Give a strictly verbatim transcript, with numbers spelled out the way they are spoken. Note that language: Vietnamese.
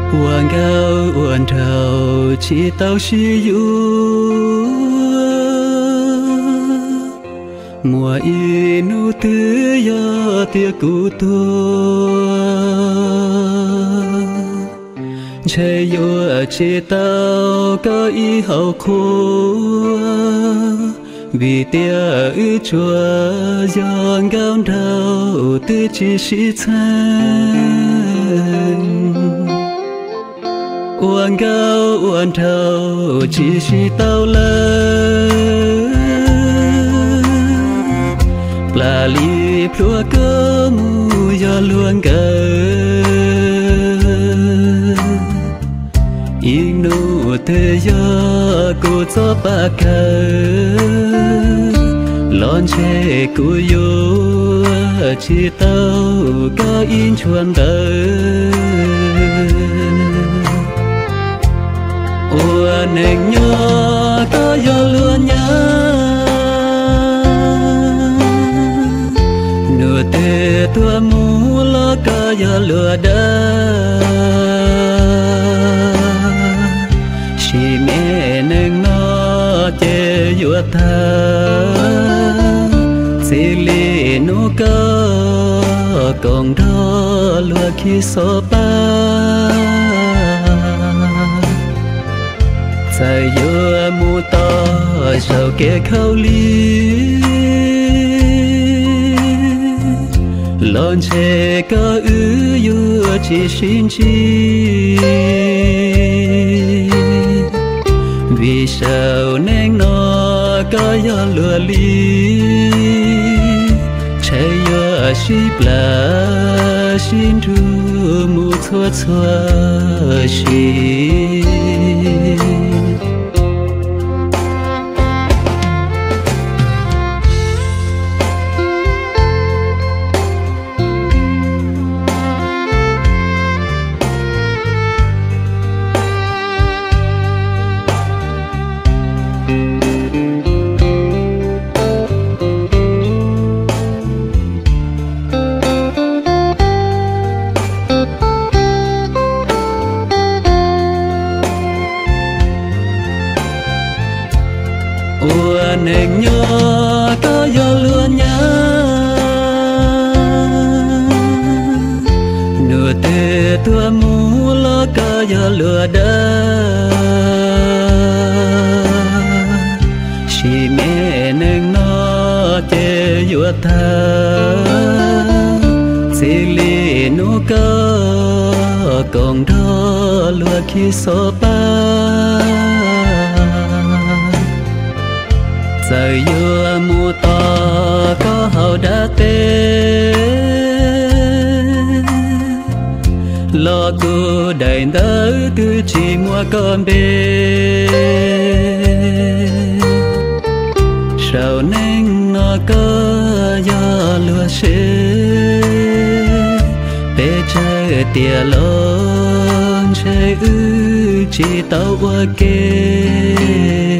uan gao uan trầu chỉ tao chỉ yu mùa inu tư ya tia cụ tua chơi yo chỉ tao có ý hậu khô vì tia ư chua giòn gao đầu tư chỉ sĩ chân uan gao uan thâu chỉ sĩ tao lớn là li plua cơ mu do luôn cờ in nu te yo cô cho ba cờ lon che cô yo chỉ tao có in chuan đời ua neng nhỏ có yo luôn nhá nửa tê tua mu lo có yo lừa đa chỉ mẹ neng nó che yo ta chỉ li nu có còn đó lừa khi so ba sai yo mu to sao kẻ khâu li lon che có ư yo chỉ xin chi vì sao nên nó có yo lừa li che yo ship la xin thu mu thua thua xin ua neng nhỏ có yo luôn nhá nửa tê tua mu lo có yo lừa đa chỉ mẹ neng nó che yo ta chỉ li nu có còn đó lừa khi so ba giờ yo mu to có hậu đã tê lo cô đầy đỡ cứ chỉ mua con bê sao nên nó có yo lúa xế bê chơi tia lon chơi ư chỉ tao qua kê